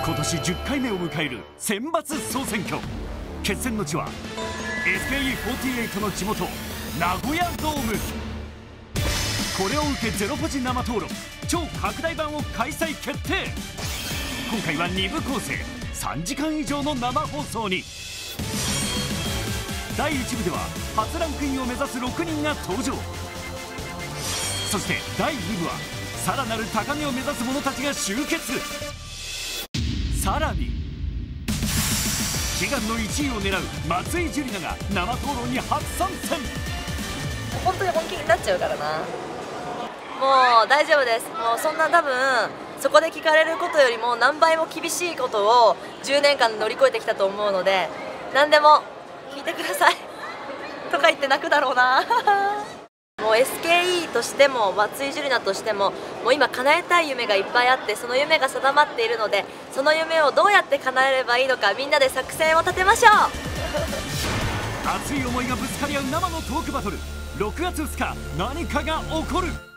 今年10回目を迎える選抜総選挙。決戦の地は SKE48 の地元名古屋ドーム。これを受けゼロポジ生討論超拡大版を開催決定。今回は2部構成3時間以上の生放送に。第1部では初ランクインを目指す6人が登場。そして第2部はさらなる高みを目指す者たちが集結。さらに悲願の1位を狙う松井樹里奈が生討論に初参戦。 本当に本気になっちゃうからな。もう大丈夫です。もうそんな多分そこで聞かれることよりも何倍も厳しいことを10年間乗り越えてきたと思うので、何でも聞いてくださいとか言って泣くだろうなもう SKE としても松井樹里奈としてももう今叶えたい夢がいっぱいあって、その夢が定まっているので、その夢をどうやって叶えればいいのか、みんなで作戦を立てましょう熱い思いがぶつかり合う生のトークバトル。6月2日何かが起こる。